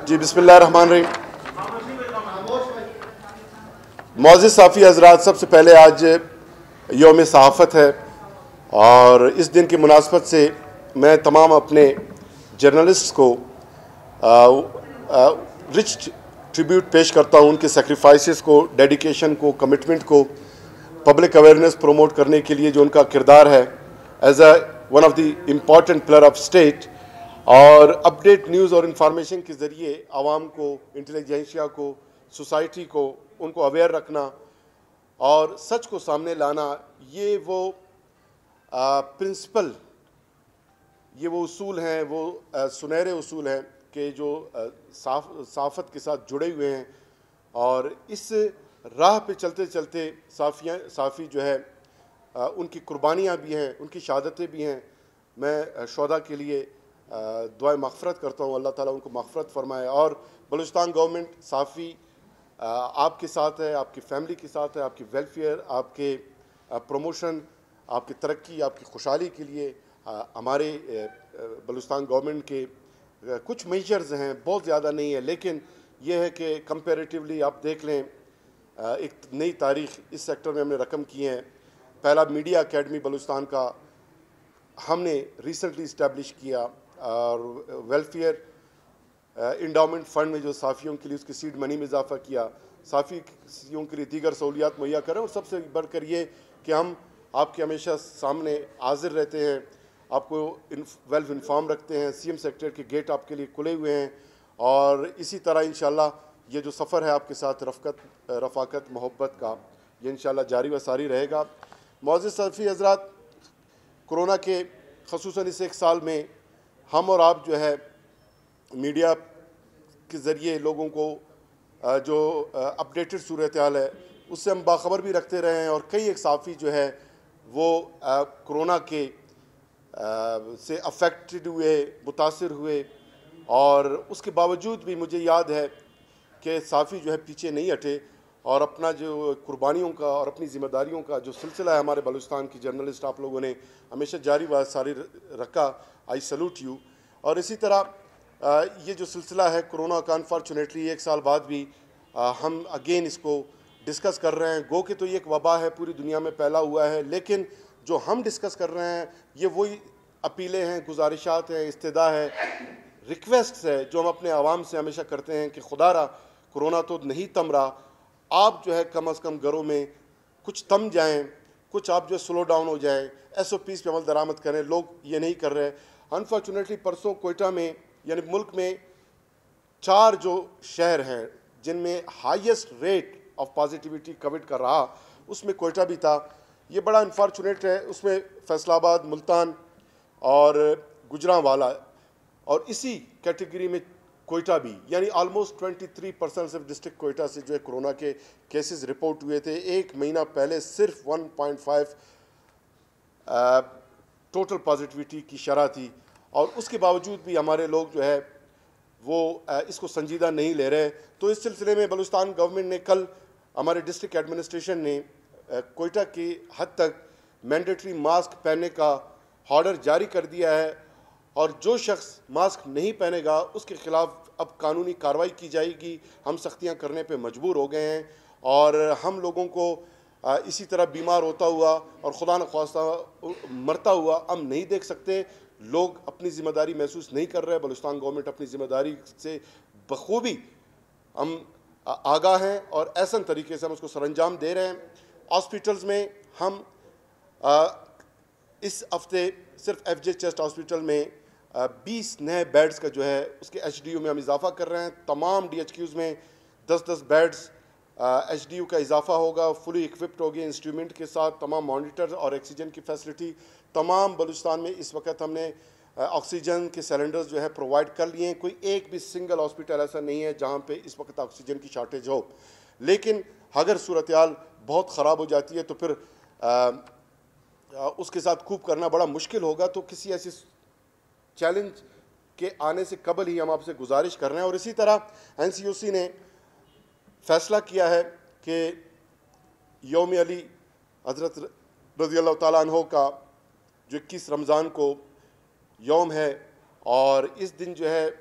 जी बिस्मिल्लाहिर्रहमानिर्रहीम। मौज़िज़ साफ़ी हज़रात, सबसे पहले आज यौम सहाफ़त है और इस दिन की मुनासबत से मैं तमाम अपने जर्नलिस्ट्स को रिच ट्रिब्यूट पेश करता हूँ, उनके सेक्रीफाइसेस को, डेडिकेशन को, कमिटमेंट को, पब्लिक अवेयरनेस प्रमोट करने के लिए जो उनका किरदार है as a one of the important pillar of state, और अपडेट न्यूज़ और इंफॉर्मेशन के ज़रिए आवाम को, इंटेलिजेंसिया को, सोसाइटी को, उनको अवेयर रखना और सच को सामने लाना, ये वो प्रिंसिपल, ये वो उसूल हैं, वो सुनहरे उसूल हैं कि जो सहाफ़त के साथ जुड़े हुए हैं। और इस राह पे चलते चलते साफ़ी जो है उनकी कुर्बानियाँ भी हैं, उनकी शहादतें भी हैं। मैं शुहदा के लिए दुआ मग़फ़रत करता हूँ, अल्लाह ताला उनको मग़फ़रत फ़रमाए। और बलूचिस्तान गवर्नमेंट साफ़ी आपके साथ है, आपकी फ़ैमिली के साथ है, आपकी वेलफेयर, आपके प्रमोशन, आपकी तरक्की, आपकी खुशहाली के लिए हमारे बलूचिस्तान गवर्नमेंट के कुछ मेजर्स हैं, बहुत ज़्यादा नहीं है, लेकिन यह है कि कंपैरेटिवली आप देख लें, एक नई तारीख़ इस सेक्टर में हमने रकम की हैं। पहला मीडिया एकेडमी बलूचिस्तान का हमने रिसेंटली इस्टेब्लिश किया, और वेलफेयर इंडाउमेंट फ़ंड में जो साफ़ियों के लिए उसकी सीड मनी में इजाफ़ा किया, साफ़ियों के लिए दीगर सहूलियात मुहैया करें। और सबसे बढ़कर ये कि हम आपके हमेशा सामने हाजिर रहते हैं, आपको वेल इन्फॉर्म रखते हैं, CM सेक्टर के गेट आपके लिए खुले हुए हैं। और इसी तरह इंशाल्लाह ये जो सफ़र है आपके साथ रफ़ाकत मोहब्बत का, ये इंशाल्लाह जारी व सारी रहेगा। मौज़िज़ साफ़ी हज़रात, कोरोना के ख़ुसूसन इस एक साल में हम और आप जो है मीडिया के ज़रिए लोगों को जो अपडेटेड सूरत हाल है उससे हम बाखबर भी रखते रहे हैं। और कई एक साफ़ी जो है वो कोरोना के से अफेक्टेड हुए, मुतासिर हुए, और उसके बावजूद भी मुझे याद है कि साफ़ी जो है पीछे नहीं हटे और अपना जो कुर्बानियों का और अपनी ज़िम्मेदारियों का जो सिलसिला है हमारे बलूचिस्तान की जर्नलिस्ट आप लोगों ने हमेशा जारी व सारी रखा। I salute you. और इसी तरह ये जो सिलसिला है कोरोना का, अनफॉर्चुनेटली एक साल बाद भी हम अगेन इसको डिस्कस कर रहे हैं। गो कि तो ये एक वबा है, पूरी दुनिया में फैला हुआ है, लेकिन जो हम डिस्कस कर रहे हैं ये वही अपीलें हैं, गुजारिशात हैं, इस्तदा है, रिक्वेस्ट है जो हम अपने आवाम से हमेशा करते हैं कि खुदारा कोरोना तो नहीं थम रहा, आप जो है कम अज़ कम घरों में कुछ थम जाएं, कुछ आप जो स्लो डाउन हो जाएं, SOPs पे अमल दरामद करें। लोग ये नहीं कर रहे। अनफॉर्चुनेटली परसों कोयटा में, यानी मुल्क में 4 जो शहर हैं जिनमें highest rate of positivity COVID का रहा, उसमें कोयटा भी था। ये बड़ा अनफॉर्चुनेट है। उसमें फैसलाबाद, मुल्तान और गुजरांवाला, और इसी कैटेगरी में कोयटा भी, यानी ऑलमोस्ट 23% सिर्फ डिस्ट्रिक्ट कोयटा से जो है कोरोना के केसेस रिपोर्ट हुए थे। एक महीना पहले सिर्फ 1.5 टोटल पॉजिटिविटी की शरह थी, और उसके बावजूद भी हमारे लोग जो है वो इसको संजीदा नहीं ले रहे। तो इस सिलसिले में बलूचिस्तान गवर्नमेंट ने कल, हमारे डिस्ट्रिक्ट एडमिनिस्ट्रेशन ने कोयटा की हद तक मैंडेटरी मास्क पहनने का ऑर्डर जारी कर दिया है, और जो शख्स मास्क नहीं पहनेगा उसके ख़िलाफ़ अब कानूनी कार्रवाई की जाएगी। हम सख्तियां करने पे मजबूर हो गए हैं, और हम लोगों को इसी तरह बीमार होता हुआ और खुदा न ख्वास्ता मरता हुआ हम नहीं देख सकते। लोग अपनी ज़िम्मेदारी महसूस नहीं कर रहे। बलूचिस्तान गवर्नमेंट अपनी ज़िम्मेदारी से बखूबी हम आगाह हैं और ऐसा तरीके से हम उसको सरअंजाम दे रहे हैं। हॉस्पिटल्स में हम इस हफ्ते सिर्फ FJ चेस्ट हॉस्पिटल में 20 नए बेड्स का जो है उसके HDU में हम इजाफ़ा कर रहे हैं। तमाम DHQs में 10-10 बेड्स HDU का इजाफ़ा होगा, फुली इक्विप्ड होगी इंस्ट्रूमेंट के साथ, तमाम मॉनिटर और ऑक्सीजन की फैसिलिटी। तमाम बलूचिस्तान में इस वक्त हमने ऑक्सीजन के सिलेंडर्स जो है प्रोवाइड कर लिए हैं। कोई एक भी सिंगल हॉस्पिटल ऐसा नहीं है जहाँ पे इस वक्त ऑक्सीजन की शॉर्टेज हो। लेकिन अगर सूरत हाल बहुत ख़राब हो जाती है तो फिर उसके साथ कूप करना बड़ा मुश्किल होगा। तो किसी ऐसी चैलेंज के आने से कबल ही हम आपसे गुजारिश कर रहे हैं। और इसी तरह NCOC ने फ़ैसला किया है कि यौम अली हज़रत रज़ियल्लाहु ताला अन्हो का जो 21 रमज़ान को यौम है, और इस दिन जो है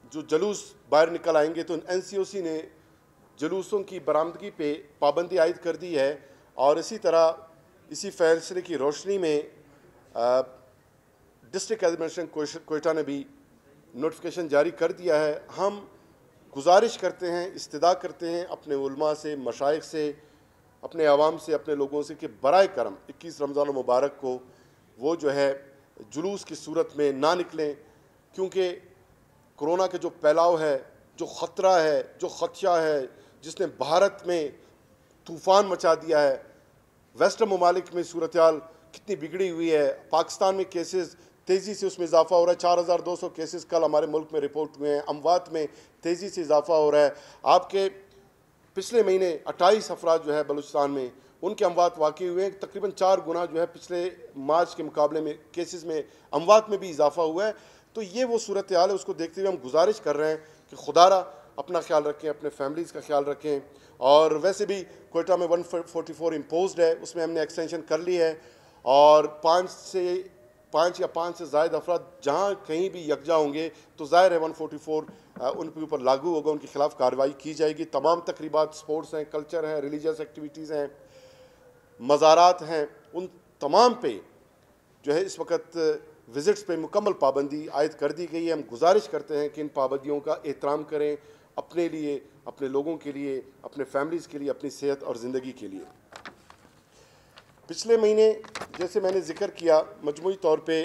जो जुलूस बाहर निकल आएंगे, तो एनसीओसी ने जुलूसों की बरामदगी पे पाबंदी आयद कर दी है। और इसी तरह इसी फैसले की रोशनी में डिस्ट्रिक्ट एडमिनिस्ट्रेशन कोयटा ने भी नोटिफिकेशन जारी कर दिया है। हम गुजारिश करते हैं, इस्तदा करते हैं अपने उलमा से, मशाइख से, अपने आवाम से, अपने लोगों से कि बराए करम 21 रमज़ान मुबारक को वो जो है जुलूस की सूरत में ना निकलें, क्योंकि कोरोना के जो फैलाव है, जो ख़तरा है, जो ख़दशा है, जिसने भारत में तूफ़ान मचा दिया है, वेस्टर्न ममालिक में सूरत हाल कितनी बिगड़ी हुई है। पाकिस्तान में केसेस तेज़ी से उसमें इजाफा हो रहा है। 4200 केसेस कल हमारे मुल्क में रिपोर्ट हुए हैं। अमवात में तेज़ी से इजाफा हो रहा है। आपके पिछले महीने 28 अफराद जो है बलूचिस्तान में उनके अमवात वाक़ई हुए हैं। तकरीबन 4 गुना जो है पिछले मार्च के मुकाबले में केसेस में अमवात में भी इजाफा हुआ है। तो ये वो सूरत हाल है, उसको देखते हुए हम गुजारिश कर रहे हैं कि खुदारा अपना ख्याल रखें, अपने फैमिलीज़ का ख्याल रखें। और वैसे भी कोयटा में 144 इम्पोज्ड है, उसमें हमने एक्सटेंशन कर ली है। और 5 या 5 से ज़ायद अफराद जहाँ कहीं भी यकजा होंगे तो ज़ाहिर है 144 उनके ऊपर लागू होगा, उनके खिलाफ कार्रवाई की जाएगी। तमाम तकरीबात, स्पोर्ट्स हैं, कल्चर है, रिलीजियस एक्टिविटीज़ हैं, मज़ारात हैं, उन तमाम पे जो है इस वक्त विज़िट्स पे मुकम्मल पाबंदी आयद कर दी गई है। हम गुजारिश करते हैं कि इन पाबंदियों का एहतराम करें, अपने लिए, अपने लोगों के लिए, अपने फैमिलीज़ के लिए, अपनी सेहत और ज़िंदगी के लिए। पिछले महीने जैसे मैंने ज़िक्र किया, मजमूई तौर पे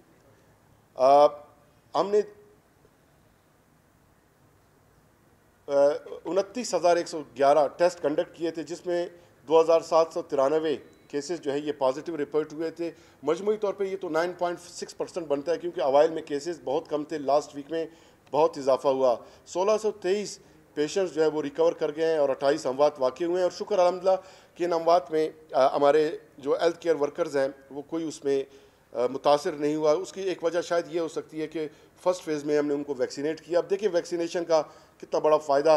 हमने 29,111 टेस्ट कंडक्ट किए थे, जिसमें 2,793 केसेस जो है ये पॉजिटिव रिपोर्ट हुए थे। मजमूई तौर पे ये तो 9.6% बनता है, क्योंकि अवाइल में केसेस बहुत कम थे, लास्ट वीक में बहुत इजाफा हुआ। 1623 पेशेंट्स जो है वो रिकवर कर गए हैं और 28 अमवात वाक़ई हुए हैं। और शुक्र अल्हम्दुलिल्लाह कि इन अमवात में हमारे जो हेल्थ केयर वर्कर्स हैं वो कोई उसमें मुतासर नहीं हुआ। उसकी एक वजह शायद ये हो सकती है कि फ़र्स्ट फेज़ में हमने उनको वैक्सीनेट किया। अब देखिए वैक्सीनेशन का कितना बड़ा फ़ायदा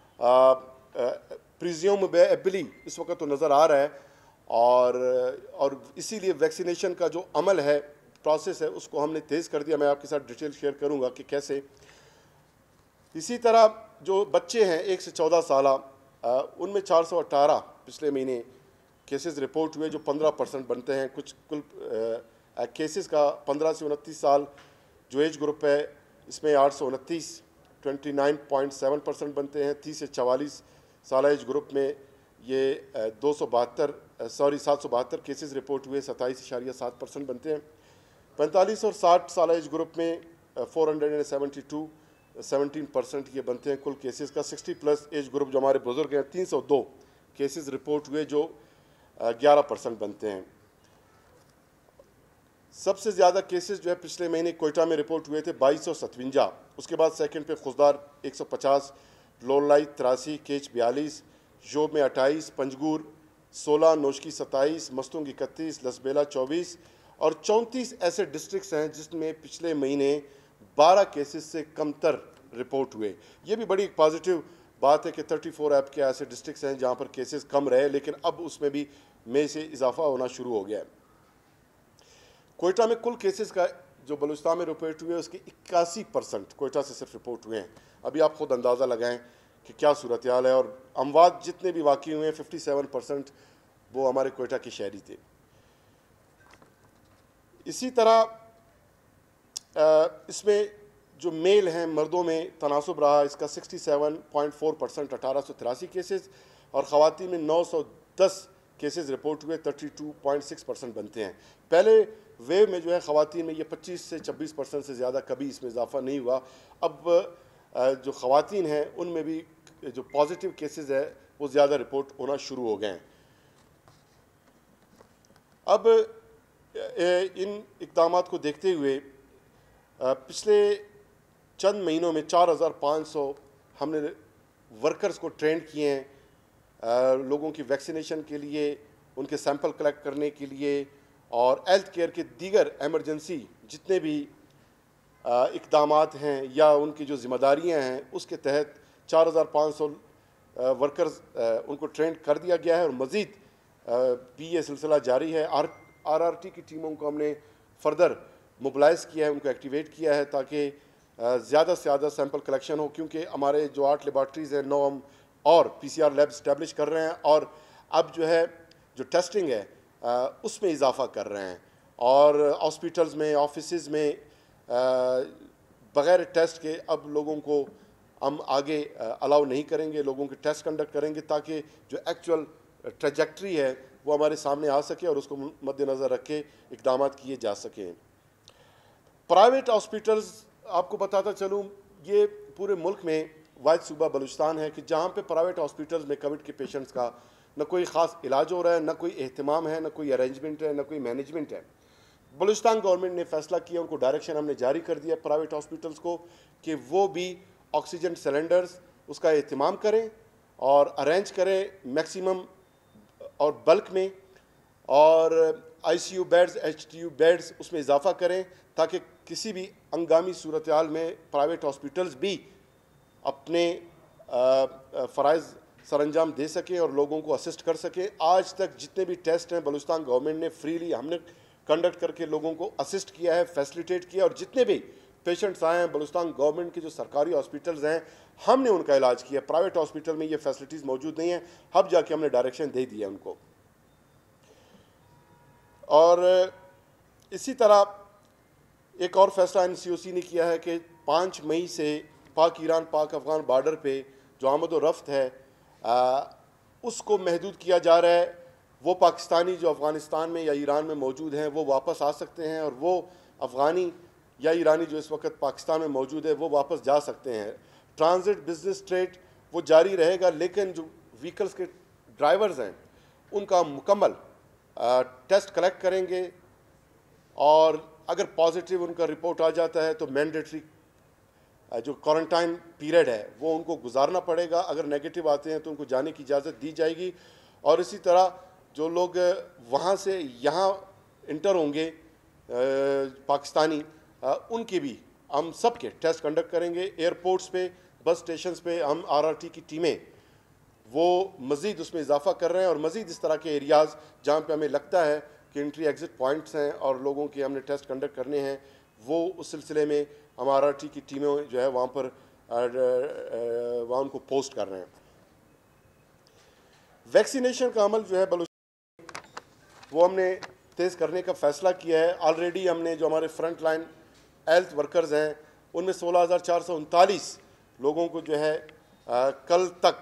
प्रिज्यूमेबली इस वक्त तो नज़र आ रहा है। और इसीलिए वैक्सीनेशन का जो अमल है, प्रोसेस है, उसको हमने तेज़ कर दिया। मैं आपके साथ डिटेल शेयर करूँगा कि कैसे। इसी तरह जो बच्चे हैं 1 से 14 साल, उनमें 418 पिछले महीने केसेस रिपोर्ट हुए, जो 15% बनते हैं। कुछ कुल केसेस का 15 से 29 साल जो एज ग्रुप है, इसमें 829 29.7% बनते हैं। 30 से 44 साल एज ग्रुप में ये 772 केसेस रिपोर्ट हुए, 27.7% बनते हैं। 45 और 60 साल एज ग्रुप में 472 17% ये बनते हैं कुल केसेस का। 60+ एज ग्रुप जो हमारे बुजुर्ग हैं, 302 केसेस रिपोर्ट हुए, जो 11% बनते हैं। सबसे ज़्यादा केसेस जो है पिछले महीने कोयटा में रिपोर्ट हुए थे, 2257। उसके बाद सेकंड पे खुशदार 150, लोलाई 83, केच 42, जोब में 28, पंजगूर 16, नोशकी 27, मस्तूंग 31, लसबेला 24 और 34 ऐसे डिस्ट्रिक्ट्स हैं जिसमें पिछले महीने 12 केसेस से कमतर रिपोर्ट हुए। ये भी बड़ी एक पॉजिटिव बात है कि 34 ऐप के ऐसे डिस्ट्रिक्ट्स हैं जहाँ पर केसेस कम रहे, लेकिन अब उसमें भी मई से इजाफा होना शुरू हो गया है। कोयटा में कुल केसेस का जो बलूचिस्तान में रिपोर्ट हुए उसके 81% कोयटा से सिर्फ रिपोर्ट हुए हैं। अभी आप खुद अंदाज़ा लगाएं कि क्या सूरत हाल है। और अमवात जितने भी वाक़ई हुए हैं 57% वो हमारे कोयटा के शहरी थे। इसी तरह इसमें जो मेल हैं, मर्दों में तनासुब रहा, इसका 67.4% 1883 केसेस, और ख़वातीन में 910 केसेस रिपोर्ट हुए, 32.6% बनते हैं। पहले वेव में जो है ख़वातीन में ये 25 से 26% से ज़्यादा कभी इसमें इजाफा नहीं हुआ। अब जो ख़वातीन हैं उनमें भी जो पॉजिटिव केसेस है वो ज़्यादा रिपोर्ट होना शुरू हो गए हैं। अब इन इक़दामात को देखते हुए पिछले चंद महीनों में 4500 हमने वर्कर्स को ट्रेंड किए हैं लोगों की वैक्सीनेशन के लिए, उनके सैंपल कलेक्ट करने के लिए, और हेल्थ केयर के दीगर एमरजेंसी जितने भी इक़दामात हैं या उनकी जो ज़िम्मेदारियाँ हैं उसके तहत 4500 वर्कर्स उनको ट्रेंड कर दिया गया है। और मज़ीद भी ये सिलसिला जारी है। RRT की टीमों को हमने फर्दर मोबिलाइज़ किया है, उनको एक्टिवेट किया है ताकि ज़्यादा से ज़्यादा सैंपल कलेक्शन हो, क्योंकि हमारे जो 8 लेबॉर्ट्रीज़ हैं 9 हम और PCR लैब इस्टेब्लिश कर रहे हैं और अब जो है जो टेस्टिंग है उसमें इजाफा कर रहे हैं और हॉस्पिटल्स में, ऑफिसेज़ में बग़ैर टेस्ट के अब लोगों को हम आगे अलाउ नहीं करेंगे, लोगों के टेस्ट कंडक्ट करेंगे ताकि जो एक्चुअल ट्रेजेक्ट्री है वो हमारे सामने आ सके और उसको मद्देनज़र रख के इक़दाम किए जा सकें। प्राइवेट हॉस्पिटल्स, आपको बताता चलूँ, ये पूरे मुल्क में वाहिद सूबा बलूचिस्तान है कि जहाँ पे प्राइवेट हॉस्पिटल्स में कोविड के पेशेंट्स का न कोई ख़ास इलाज हो रहा है, न कोई एहतमाम है, न कोई अरेंजमेंट है, न कोई मैनेजमेंट है। बलूचिस्तान गवर्नमेंट ने फ़ैसला किया, उनको डायरेक्शन हमने जारी कर दिया प्राइवेट हॉस्पिटल्स को कि वो भी ऑक्सीजन सिलेंडर्स उसका एहतमाम करें और अरेंज करें मैक्सिमम और बल्क में, और ICU बेड्स, HTU बेड्स उसमें इजाफा करें ताकि किसी भी हंगामी सूरत हाल में प्राइवेट हॉस्पिटल्स भी अपने फ़राइज़ सरअंजाम दे सकें और लोगों को असिस्ट कर सकें। आज तक जितने भी टेस्ट हैं बलूचिस्तान गवर्नमेंट ने फ्रीली हमने कंडक्ट करके लोगों को असिस्ट किया है, फैसिलिटेट किया, और जितने भी पेशेंट्स आए हैं बलूचिस्तान गवर्नमेंट के जो सरकारी हॉस्पिटल्स हैं हमने उनका इलाज किया। प्राइवेट हॉस्पिटल में ये फैसिलिटीज़ मौजूद नहीं हैं, अब जाके हमने डायरेक्शन दे दिया उनको। और इसी तरह एक और फैसला NCOC ने किया है कि 5 मई से पाक ईरान पाक अफ़गान बॉर्डर पे जो आमद व रफ्त है उसको महदूद किया जा रहा है। वो पाकिस्तानी जो अफ़गानिस्तान में या ईरान में मौजूद हैं वो वापस आ सकते हैं और वो अफ़गानी या ईरानी जो इस वक्त पाकिस्तान में मौजूद है वो वापस जा सकते हैं। ट्रांजिट बिजनेस ट्रेड वो जारी रहेगा, लेकिन जो व्हीकल्स के ड्राइवर्स हैं उनका मुकम्मल टेस्ट कलेक्ट करेंगे और अगर पॉजिटिव उनका रिपोर्ट आ जाता है तो मैंडेटरी जो क्वारंटाइन पीरियड है वो उनको गुजारना पड़ेगा। अगर नेगेटिव आते हैं तो उनको जाने की इजाज़त दी जाएगी। और इसी तरह जो लोग वहाँ से यहाँ इंटर होंगे पाकिस्तानी, उनके भी हम सब के टेस्ट कंडक्ट करेंगे। एयरपोर्ट्स पे, बस स्टेशंस पे हम RRT की टीमें वो मज़ीद उसमें इजाफा कर रहे हैं और मज़ीद इस तरह के एरियाज़ जहाँ पे हमें लगता है कि एंट्री एग्ज़िट पॉइंट्स हैं और लोगों के हमने टेस्ट कंडक्ट करने हैं, वो उस सिलसिले में हम RRT की टीमें जो है वहाँ पर वहाँ उनको पोस्ट कर रहे हैं। वैक्सीनेशन का अमल जो है वो हमने तेज़ करने का फ़ैसला किया है। ऑलरेडी हमने जो हमारे फ्रंट लाइन हेल्थ वर्कर्स हैं उनमें 16,439 लोगों को जो है कल तक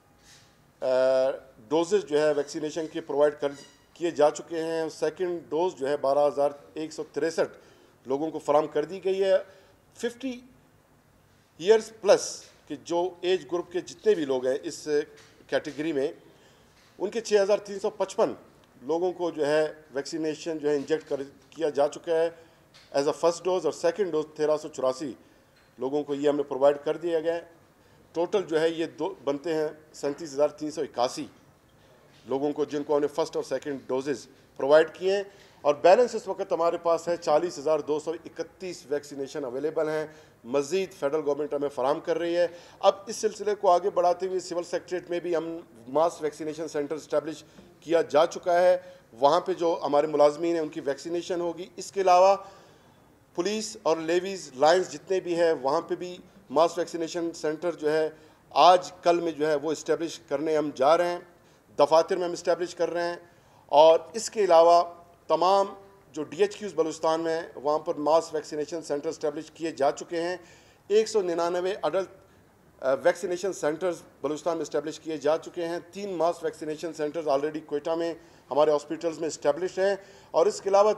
डोजेज जो है वैक्सीनेशन के प्रोवाइड किए जा चुके हैं। सेकंड डोज जो है 12,163 लोगों को फराम कर दी गई है। 50 ईयर्स प्लस के जो एज ग्रुप के जितने भी लोग हैं इस कैटेगरी में, उनके 6,355 लोगों को जो है वैक्सीनेशन जो है इंजेक्ट किया जा चुका है एज अ फर्स्ट डोज, और सेकंड डोज 1384 लोगों को ये हमने प्रोवाइड कर दिया गया है। टोटल जो है ये बनते हैं 37,381 लोगों को जिनको हमने फर्स्ट और सेकंड डोजेज़ प्रोवाइड किए हैं। और बैलेंस इस वक्त हमारे पास है 40,231 वैक्सीनेशन अवेलेबल हैं। मज़ीद फेडरल गवर्नमेंट हमें फराम कर रही है। अब इस सिलसिले को आगे बढ़ाते हुए सिविल सेक्रेटरीट में भी हम मास वैक्सीनेशन सेंटर इस्टेब्लिश किया जा चुका है। वहाँ पे जो हमारे मुलाजमीन हैं उनकी वैक्सीनेशन होगी। इसके अलावा पुलिस और लेवीज़ लाइन्स जितने भी हैं वहाँ पे भी मास वैक्सीनेशन सेंटर जो है आज कल में जो है वो इस्टेब्लिश करने हम जा रहे हैं। दफातर में हम इस्टेब्लिश कर रहे हैं। और इसके अलावा तमाम जो DHQs बलूचिस्तान में हैं वहाँ पर मास वैक्सीनेशन सेंटर इस्टेब्लिश किए जा चुके हैं। 199 अडल्ट वैक्सीनेशन सेंटर्स बलूचिस्तान में इस्टेब्लिश किए जा चुके हैं। 3 mass vaccination centres already Quetta में हमारे हॉस्पिटल्स में इस्टेब्लिश हैं। और इसके अलावा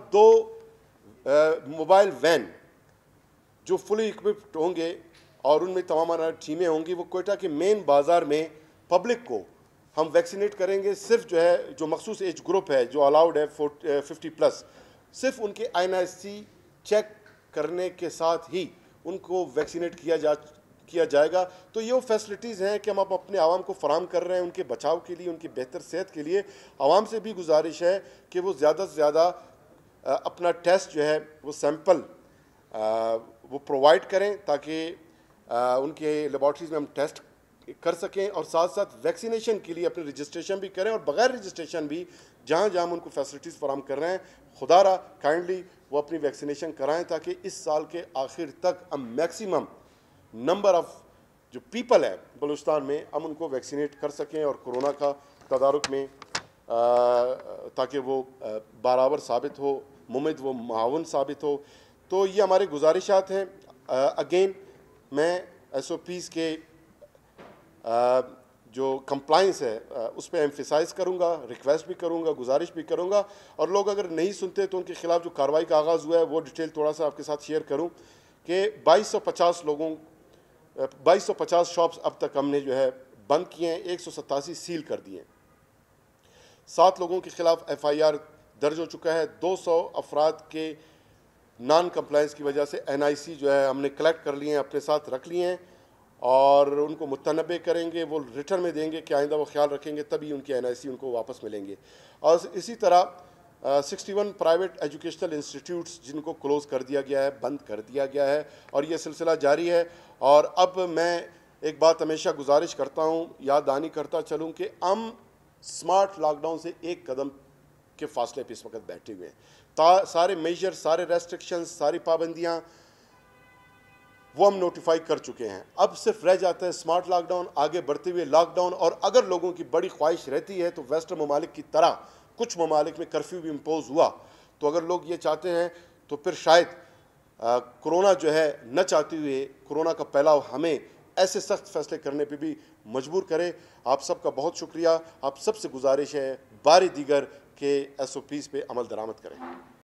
2 मोबाइल वैन जो फुली इक्विप्ड होंगे और उनमें तमाम टीमें होंगी, वो क्वेटा के मेन बाज़ार में पब्लिक को हम वैक्सीनेट करेंगे। सिर्फ जो है जो मखसूस एज ग्रुप है जो अलाउड है 50 प्लस, सिर्फ उनके INIC चेक करने के साथ ही उनको वैक्सीनेट किया जाएगा। तो ये वो फैसिलिटीज़ हैं कि हम अब अपने आवाम को फराम कर रहे हैं उनके बचाव के लिए, उनकी बेहतर सेहत के लिए। आवाम से भी गुजारिश है कि वो ज़्यादा से ज़्यादा अपना टेस्ट जो है वो सैंपल वो प्रोवाइड करें ताकि उनके लेबॉर्ट्रीज़ में हम टेस्ट कर सकें और साथ साथ वैक्सीनेशन के लिए अपने रजिस्ट्रेशन भी करें। और बग़ैर रजिस्ट्रेशन भी जहाँ जहाँ हम उनको फैसिलिटीज़ फराम कर रहे हैं, खुदारा काइंडली वो अपनी वैक्सीनेशन कराएं, ताकि इस साल के आखिर तक हम मैक्सिमम नंबर ऑफ़ जो पीपल है बलूचिस्तान में हम उनको वैक्सीनेट कर सकें और कोरोना का तदारुक में ताकि वो बराबर साबित हो, मुमिद वो मावन साबित हो। तो ये हमारे गुजारिशात हैं। अगेन मैं SOPs के जो कंप्लाइंस है उस पर एम्फेसाइज़ करूँगा, रिक्वेस्ट भी करूँगा, गुजारिश भी करूँगा। और लोग अगर नहीं सुनते तो उनके खिलाफ़ जो कार्रवाई का आगाज़ हुआ है वो डिटेल थोड़ा सा आपके साथ शेयर करूँ कि 2250 शॉप्स अब तक हमने जो है बंद किए हैं, 187 सील कर दिए। 7 लोगों के खिलाफ FIR दर्ज हो चुका है। 200 अफराद के नॉन कंप्लाइंस की वजह से NIC जो है हमने कलेक्ट कर लिए हैं, अपने साथ रख लिए हैं और उनको मुतनबे करेंगे, वो रिटर्न में देंगे कि आइंदा वो ख्याल रखेंगे, तभी उनके NIC उनको वापस मिलेंगे। और इसी तरह 61 प्राइवेट एजुकेशनल इंस्टीट्यूट्स जिनको क्लोज़ कर दिया गया है, बंद कर दिया गया है और ये सिलसिला जारी है। और अब मैं एक बात हमेशा गुजारिश करता हूँ, याद दहानी करता चलूँ कि हम स्मार्ट लॉकडाउन से एक कदम के फासले पे इस वक्त बैठे हुए हैं। सारे मेजर, सारे रेस्ट्रिक्शंस, सारी पाबंदियाँ वो हम नोटिफाई कर चुके हैं। अब सिर्फ रह जाता है स्मार्ट लॉकडाउन, आगे बढ़ते हुए लॉकडाउन। और अगर लोगों की बड़ी ख्वाहिश रहती है तो वेस्टर्न ममालिक की तरह कुछ ममालिक में कर्फ्यू भी इम्पोज हुआ, तो अगर लोग ये चाहते हैं तो फिर शायद कोरोना जो है न चाहते हुए कोरोना का फैलाव हमें ऐसे सख्त फैसले करने पे भी मजबूर करे। आप सबका बहुत शुक्रिया। आप सबसे गुजारिश है बारी दीगर के SOPs पे अमल दरामद करें।